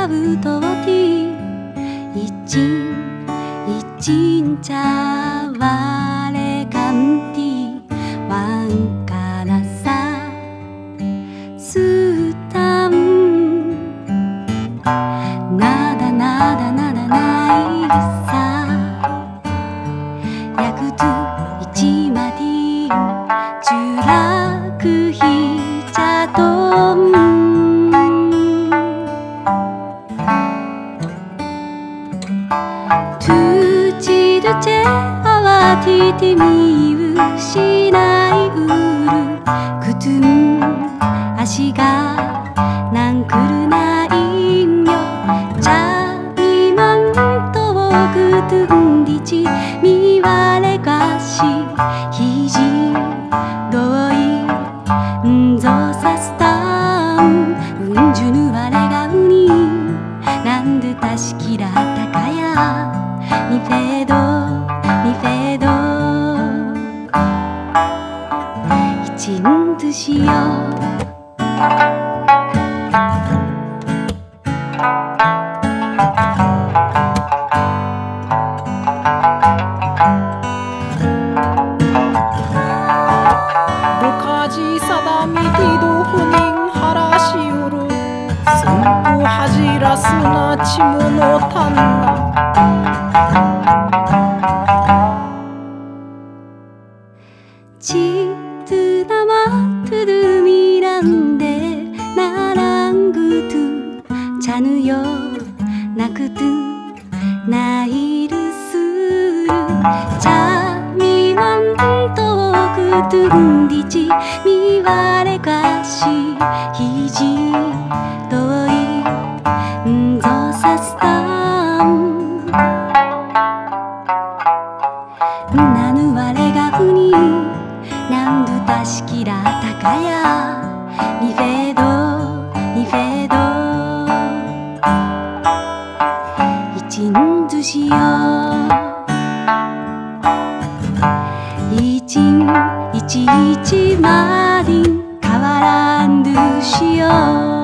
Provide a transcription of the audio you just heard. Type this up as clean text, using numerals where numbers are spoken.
부터티 이진 자와레 감티 왕까라사 수탐 나다 나이사 야구두 이치마디 주라그 히자돔 두제 아와티티 미우시나이 우루 구둠 아시가 난쿠르나이뇨 자미만 또 구둠디지 미와레가시 히지 도이 조사스탐 운주누 와레가 우니 난드 다시키라 타카야ニフェド一日しよう 루카지 사다미 디도 후닝 하라시오르 승부 하지라스나 치무노 탄나 치트나마 투두미란데 나랑구두 자누요 나쿠두 나이르스루 자미만 또구두디지 미와레가시 히지 도이 조사스탐 나누 와레가 후니 난두 다시키라 타카야ニフェド一日しよう一まで変わらんどしよう